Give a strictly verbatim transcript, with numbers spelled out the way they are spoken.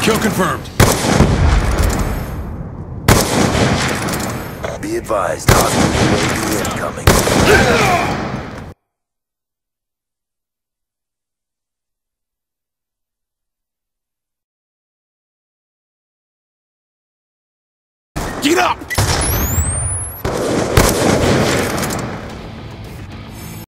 Kill confirmed. Be advised, hostile U A V incoming. Get up!